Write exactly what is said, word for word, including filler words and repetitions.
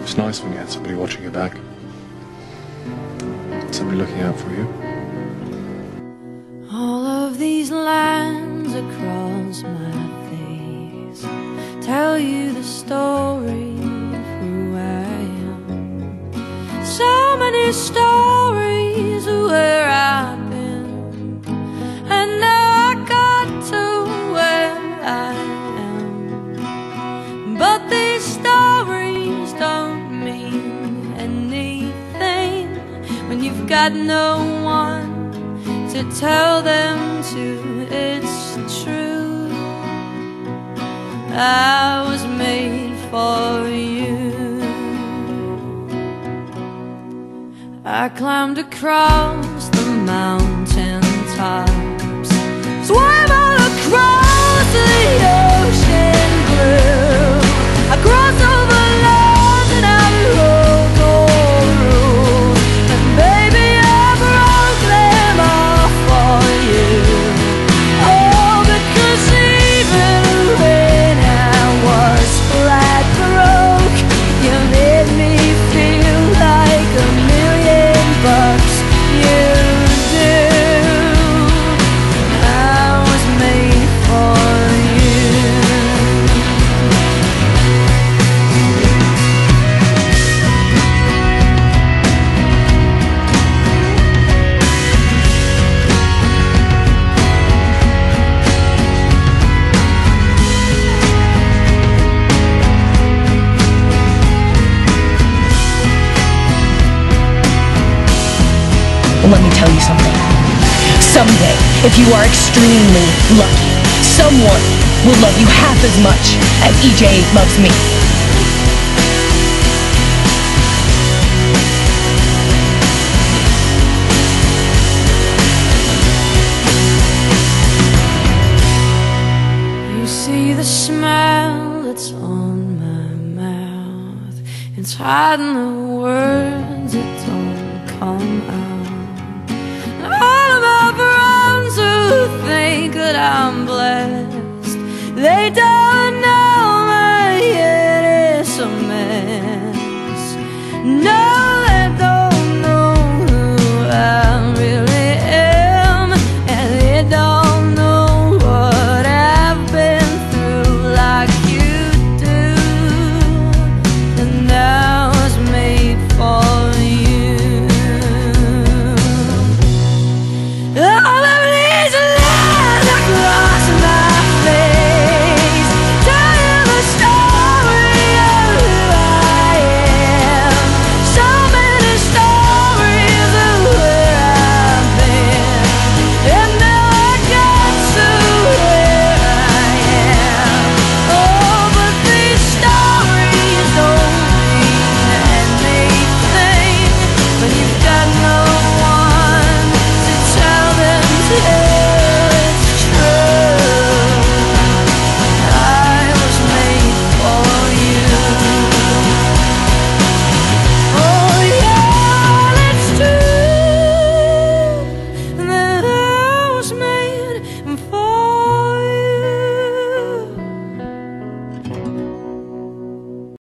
It's nice when you had somebody watching your back. Somebody looking out for you. All of these lines across my face tell you the story of who I am. So many stories of where I've been, and now I got to where I am. But these stories don't mean anything when you've got no one to tell them to. It's true, I was made for you. I climbed across the mountain tops, swam all across the ocean blue. I crossed over lands and I rode all rules, and baby I broke them all for you. Oh, because even when I was flat broke, you made me feel like a million bucks. You do. I was made for you. Let me tell you something. Someday, if you are extremely lucky, someone will love you half as much as E J loves me. You see the smile that's on my mouth, it's hiding the words that don't come out. All of my friends who think that I'm blessed, they don't know